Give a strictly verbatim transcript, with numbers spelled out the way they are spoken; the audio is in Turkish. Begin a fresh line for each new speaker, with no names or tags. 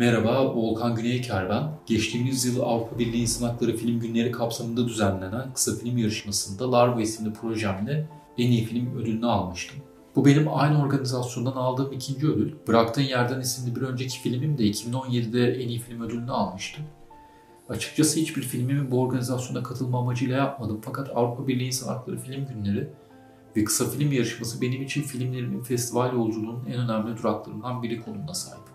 Merhaba, Volkan Güneyker ben. Geçtiğimiz yıl Avrupa Birliği İnsan Hakları Film Günleri kapsamında düzenlenen kısa film yarışmasında Larva isimli projemle en iyi film ödülünü almıştım. Bu benim aynı organizasyondan aldığım ikinci ödül. Bıraktığın Yerden isimli bir önceki filmim de iki bin on yedide en iyi film ödülünü almıştı. Açıkçası hiçbir filmimi bu organizasyona katılma amacıyla yapmadım, fakat Avrupa Birliği İnsan Hakları Film Günleri ve kısa film yarışması benim için filmlerimin festival yolculuğunun en önemli duraklarından biri konumuna sahip.